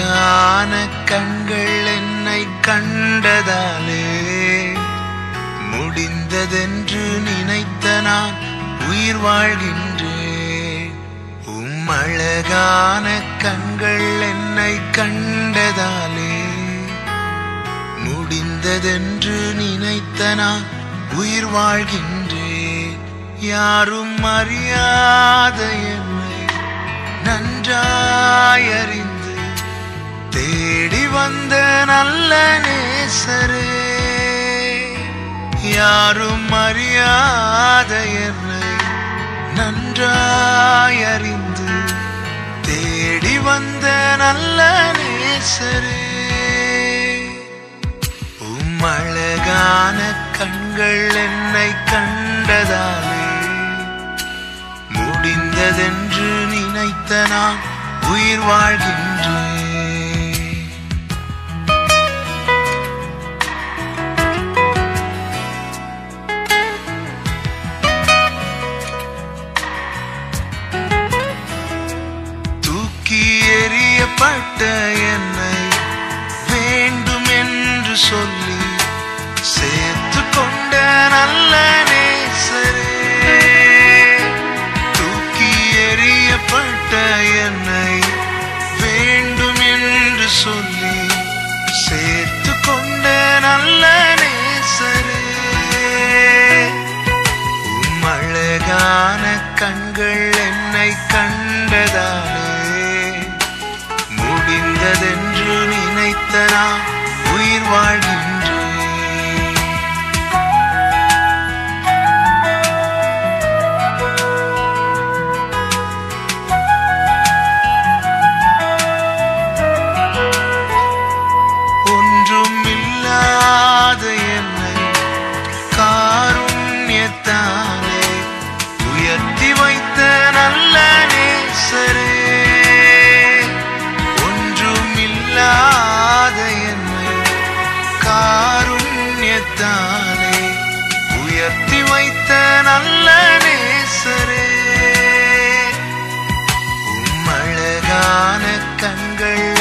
அழகான கண்கள் என்னை கண்டதாலே முடிந்ததென்று நினைத்த நான் உயிர் வாழ்கின்றேன். அழகான கண்கள் என்னை கண்டதாலே முடிந்ததென்று நினைத்த நான் உயிர் வாழ்கின்றேன். யாரும் அறியாத என்னை நன்றாய் அறிந்து தேடி வந்த நல்ல நேசரே, யாரும் அறியாத என்னை நன்றாய் அறிந்து தேடி வந்த நல்ல நேசரே, அழகான கண்கள் என்னை கண்டதாலே முடிந்ததென்று நினைத்த நான் உயிர் வாழ்கின்றேன். தூக்கி எறியப்பட்ட என்னை வேண்டும் என்று சொல்லி சேர்த்து கொண்ட நல்ல நேசரே, தூக்கி எறியப்பட்ட என்னை வேண்டும் என்று சொல்லி சேர்த்து கொண்ட நல்ல நேசரே, அழகான கண்கள் என்னை கண்டதாலே முடிந்ததென்று நினைத்த நான் உயிர் வாழ்கின்றேன். என்னை காருண்யத்தாலே உயர்த்தி வைத்த நல்ல நேசரே, ஒன்றுமில்லாத என்னை காருண்யத்தாலே உயர்த்தி வைத்த நல்ல நேசரே, அழகான கண்கள்